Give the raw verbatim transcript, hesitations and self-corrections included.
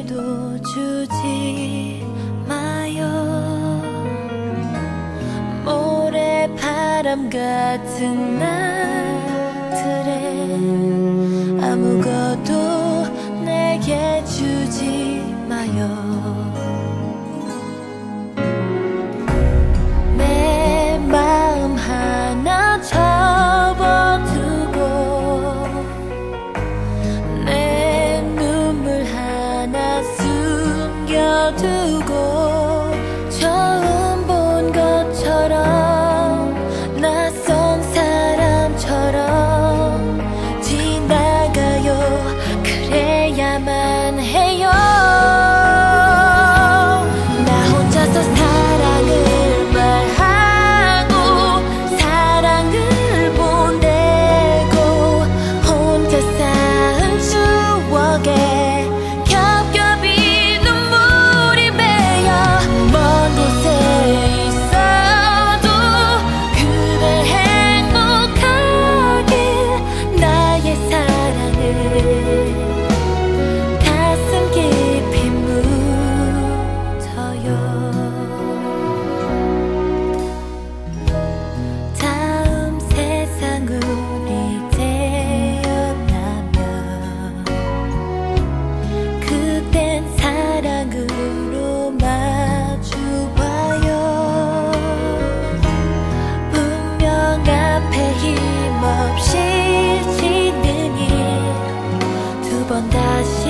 길도 주지 마요. 모래바람 같은 날들에 아무것도 내게 주지 마요. 내 마음 하나 접어두고 내 눈물 하나 숨겨두고 처음 본 것처럼 낯선 사람처럼 지나가요. 그래야만 해요. 나 혼자서 사랑을 말하고 사랑을 보내고 혼자 쌓은 추억에 겹겹이 눈물이 배어 먼 곳에 있어도 그대 행복하길 나의 사랑을 가슴 깊이 묻어요. 다음 세상 우리 태어나면 그땐 사랑으로 마주봐요. 운명 앞에 힘없이 지는 일 두 번 다시